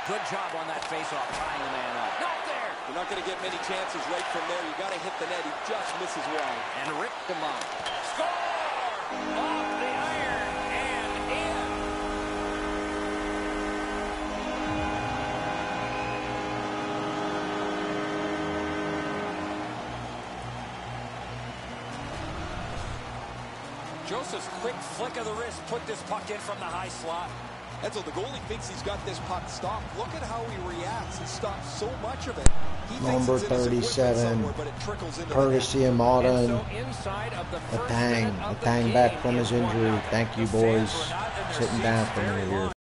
Good job on that faceoff, tying the man up. Not there. You're not going to get many chances right from there. You got to hit the net. He just misses wide. And ripped him up. Score! Off the iron and in. Joseph's quick flick of the wrist put this puck in from the high slot. And so the goalie thinks he's got this puck stopped. Look at how he reacts. He stops so much of it. Number 37, courtesy of Malden, a tang back from his injury. Thank you, boys, sitting down for me here.